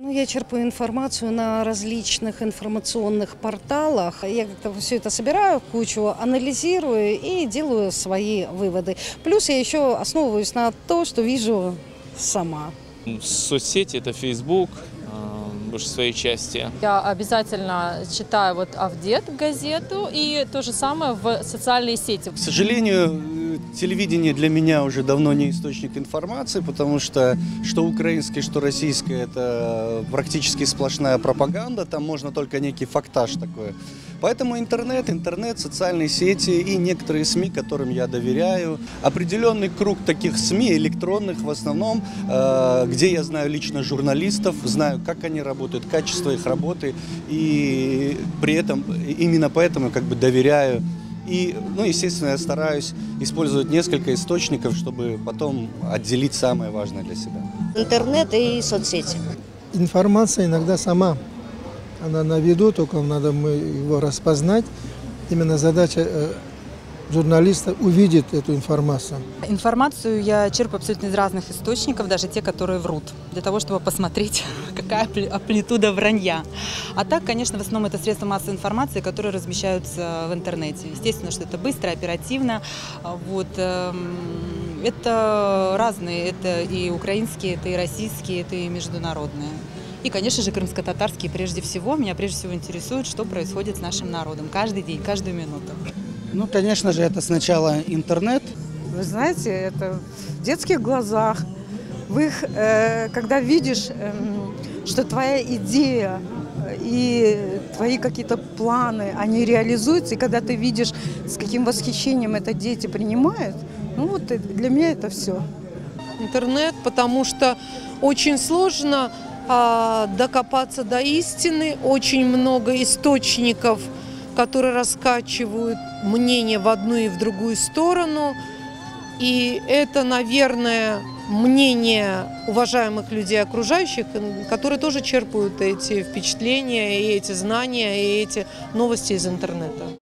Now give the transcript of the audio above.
Ну, я черпаю информацию на различных информационных порталах. Я как-то все это собираю в кучу, анализирую и делаю свои выводы. Плюс я еще основываюсь на то, что вижу сама. Соцсети – это Facebook, в большей своей части. Я обязательно читаю Авдет газету и то же самое в социальные сети. К сожалению, телевидение для меня уже давно не источник информации, потому что украинское, что российское – это практически сплошная пропаганда, там можно только некий фактаж такой. Поэтому интернет, социальные сети и некоторые СМИ, которым я доверяю. Определенный круг таких СМИ, электронных в основном, где я знаю лично журналистов, знаю, как они работают, качество их работы, и при этом, именно поэтому как бы доверяю. И, естественно, я стараюсь использовать несколько источников, чтобы потом отделить самое важное для себя. Интернет и соцсети. Информация иногда сама. Она на виду, только надо его распознать. Именно задача журналиста увидеть эту информацию. Информацию я черпаю абсолютно из разных источников, даже те, которые врут, для того, чтобы посмотреть, какая амплитуда вранья. А так, конечно, в основном это средства массовой информации, которые размещаются в интернете. Естественно, что это быстро, оперативно. Это разные, это и украинские, это и российские, это и международные. И, конечно же, крымско-татарские прежде всего. Меня прежде всего интересует, что происходит с нашим народом каждый день, каждую минуту. Ну, конечно же, это сначала интернет. Вы знаете, это в детских глазах. Когда видишь, что твоя идея и твои какие-то планы, они реализуются, и когда ты видишь, с каким восхищением это дети принимают, для меня это все. Интернет, потому что очень сложно докопаться до истины, очень много источников, которые раскачивают мнение в одну и в другую сторону. И это, наверное, мнение уважаемых людей окружающих, которые тоже черпают эти впечатления, и эти знания, и эти новости из интернета.